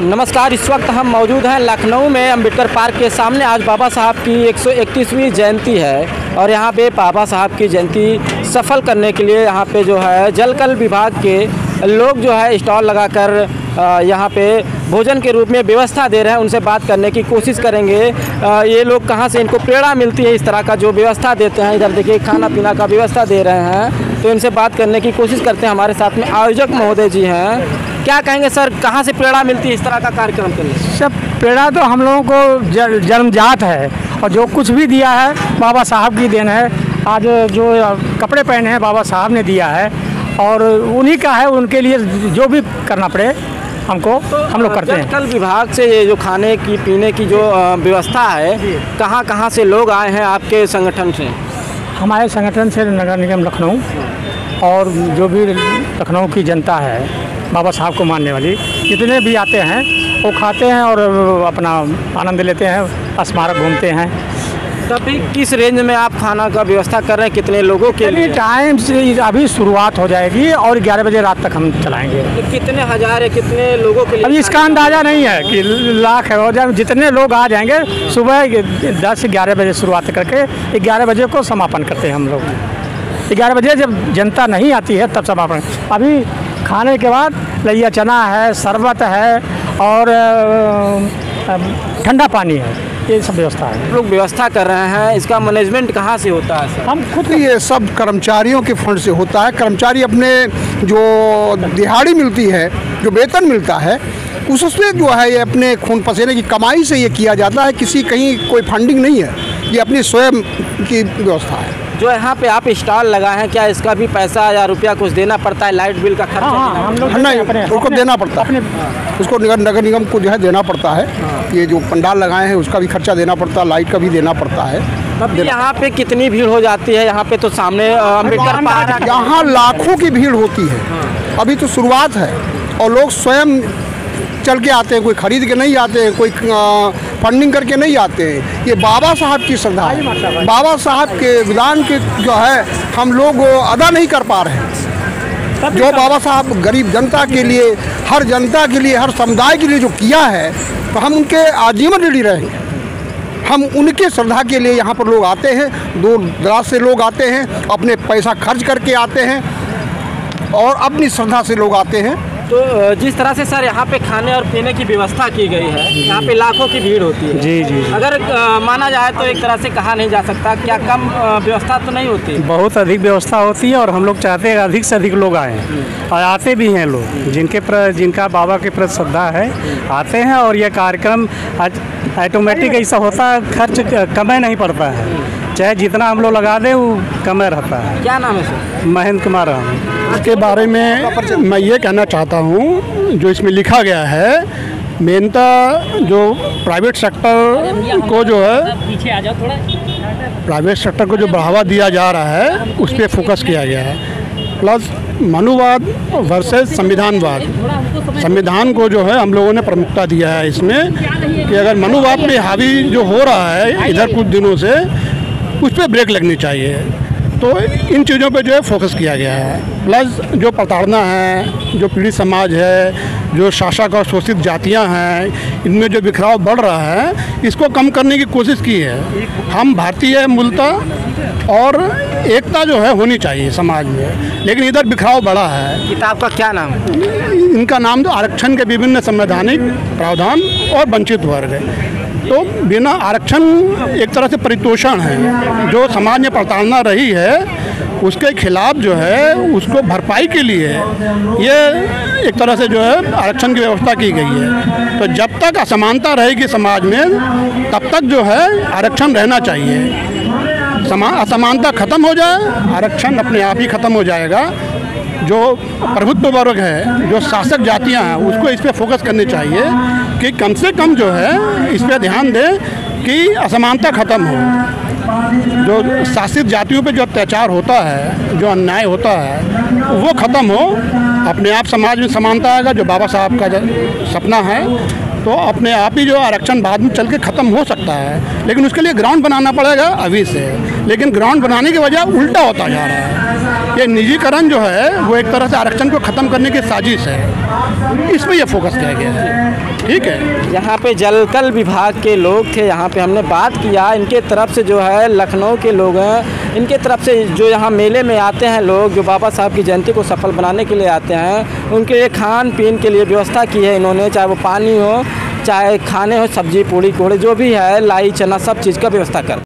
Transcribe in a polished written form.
नमस्कार। इस वक्त हम मौजूद हैं लखनऊ में अम्बेडकर पार्क के सामने। आज बाबा साहब की 131वीं जयंती है और यहाँ पे बाबा साहब की जयंती सफल करने के लिए यहाँ पे जो है जलकल विभाग के लोग जो है स्टॉल लगाकर यहाँ पे भोजन के रूप में व्यवस्था दे रहे हैं। उनसे बात करने की कोशिश करेंगे। ये लोग कहाँ से इनको प्रेरणा मिलती है इस तरह का जो व्यवस्था देते हैं। इधर देखिए खाना पीना का व्यवस्था दे रहे हैं, तो इनसे बात करने की कोशिश करते हैं। हमारे साथ में आयोजक महोदय जी हैं। क्या कहेंगे सर, कहाँ से प्रेरणा मिलती है इस तरह का कार्यक्रम के लिए? सब प्रेरणा तो हम लोगों को जन्मजात है और जो कुछ भी दिया है बाबा साहब की देन है। आज जो कपड़े पहने हैं बाबा साहब ने दिया है और उन्हीं का है। उनके लिए जो भी करना पड़े हमको तो हम लोग करते हैं। जलकल विभाग से ये जो खाने की पीने की जो व्यवस्था है, कहाँ से लोग आए हैं आपके संगठन से? हमारे संगठन से नगर निगम लखनऊ और जो भी लखनऊ की जनता है बाबा साहब को मानने वाली जितने भी आते हैं वो खाते हैं और अपना आनंद लेते हैं, स्मारक घूमते हैं। तभी किस रेंज में आप खाना का व्यवस्था कर रहे हैं, कितने लोगों के लिए? टाइम से अभी शुरुआत हो जाएगी और 11 बजे रात तक हम चलाएंगे। तो कितने हज़ार है, कितने लोगों के लिए? अभी इसका अंदाज़ा नहीं है कि लाख है और जब जितने लोग आ जाएंगे सुबह 10-11 बजे शुरुआत करके 11 बजे को समापन करते हैं हम लोग। 11 बजे जब जनता नहीं आती है तब समापन। अभी खाने के बाद लइया चना है, शरबत है और ठंडा पानी है, ये सब व्यवस्था है। लोग व्यवस्था कर रहे हैं, इसका मैनेजमेंट कहाँ से होता है सर? हम खुद ये सब कर्मचारियों के फंड से होता है। कर्मचारी अपने जो दिहाड़ी मिलती है, जो वेतन मिलता है, उससे जो है ये अपने खून पसीने की कमाई से ये किया जाता है। किसी कहीं कोई फंडिंग नहीं है, ये अपनी स्वयं की व्यवस्था है। जो यहाँ पे आप स्टॉल लगाए हैं, क्या इसका भी पैसा या रुपया कुछ देना पड़ता है? लाइट बिल का खर्चा? हम लोग नहीं, उसको देना पड़ता है। उसको नगर निगम को जो है देना पड़ता है। ये जो पंडाल लगाए हैं उसका भी खर्चा देना पड़ता है, लाइट का भी देना पड़ता है। तब यहाँ पे कितनी भीड़ हो जाती है? यहाँ पे तो सामने अम्बेडकर पार्क, यहाँ लाखों की भीड़ होती है। अभी तो शुरुआत है और लोग स्वयं चल के आते हैं, कोई खरीद के नहीं आते हैं, कोई फंडिंग करके नहीं आते हैं। ये बाबा साहब की श्रद्धा है। बाबा साहब के विधान के जो है हम लोग अदा नहीं कर पा रहे हैं। जो बाबा साहब गरीब जनता के लिए, हर जनता के लिए, हर समुदाय के लिए जो किया है, तो हम उनके आजीवन ऋणी रहेंगे। हम उनके श्रद्धा के लिए यहाँ पर लोग आते हैं, दूर दराज से लोग आते हैं, अपने पैसा खर्च करके आते हैं और अपनी श्रद्धा से लोग आते हैं। तो जिस तरह से सर यहाँ पे खाने और पीने की व्यवस्था की गई है, यहाँ पे लाखों की भीड़ होती है। जी। अगर माना जाए तो एक तरह से कहा नहीं जा सकता, क्या कम व्यवस्था तो नहीं होती? बहुत अधिक व्यवस्था होती है और हम लोग चाहते हैं अधिक से अधिक लोग आएँ और आते भी हैं लोग जिनका बाबा के प्रति श्रद्धा है, आते हैं। और यह कार्यक्रम ऑटोमेटिक ऐसा होता है, खर्च कम नहीं पड़ता है, चाहे जितना हम लोग लगा दें वो कम रहता है। क्या नाम है सर? महेंद्र कुमार। इसके बारे में मैं ये कहना चाहता हूँ, जो इसमें लिखा गया है, मेनता जो प्राइवेट सेक्टर को जो है, पीछे आ जाओ थोड़ा, प्राइवेट सेक्टर को जो बढ़ावा दिया जा रहा है उस पर फोकस किया गया है। प्लस मनुवाद वर्सेस संविधानवाद, संविधान को जो है हम लोगों ने प्रमुखता दिया है इसमें कि अगर मनुवाद पे हावी जो हो रहा है इधर कुछ दिनों से, उस पर ब्रेक लगनी चाहिए। तो इन चीज़ों पे जो है फोकस किया गया है। प्लस जो प्रताड़ना है, जो पीड़ित समाज है, जो शासक और शोषित जातियां हैं, इनमें जो बिखराव बढ़ रहा है, इसको कम करने की कोशिश की है। हम भारतीय मूलतः और एकता जो है होनी चाहिए समाज में, लेकिन इधर बिखराव बढ़ा है। किताब का क्या नाम है? इनका नाम तो आरक्षण के विभिन्न संवैधानिक प्रावधान और वंचित वर्ग है। तो बिना आरक्षण एक तरह से परितोषण है, जो समाज में प्रताड़ना रही है उसके खिलाफ जो है उसको भरपाई के लिए ये एक तरह से जो है आरक्षण की व्यवस्था की गई है। तो जब तक असमानता रहेगी समाज में तब तक जो है आरक्षण रहना चाहिए। असमानता खत्म हो जाए, आरक्षण अपने आप ही खत्म हो जाएगा। जो प्रभुत्व वर्ग है, जो शासक जातियां हैं, उसको इस पर फोकस करनी चाहिए कि कम से कम जो है इस पर ध्यान दें कि असमानता खत्म हो। जो शासित जातियों पे जो अत्याचार होता है, जो अन्याय होता है, वो ख़त्म हो। अपने आप समाज में समानता आएगा, जो बाबा साहब का सपना है। तो अपने आप ही जो आरक्षण बाद में चल के ख़त्म हो सकता है, लेकिन उसके लिए ग्राउंड बनाना पड़ेगा अभी से। लेकिन ग्राउंड बनाने की वजह उल्टा होता जा रहा है। ये निजीकरण जो है वो एक तरह से आरक्षण को ख़त्म करने की साजिश है। इस पर यह फोकस किया गया है। ठीक है, यहाँ पे जलकल विभाग के लोग थे, यहाँ पे हमने बात किया। इनके तरफ से जो है लखनऊ के लोग हैं, इनके तरफ से जो यहाँ मेले में आते हैं लोग, जो बाबा साहब की जयंती को सफल बनाने के लिए आते हैं, उनके लिए खान पीन के लिए व्यवस्था की है इन्होंने, चाहे वो पानी हो, चाहे खाने हो, सब्जी पूड़ी कोड़े जो भी है, लाई चना सब चीज़ का व्यवस्था कर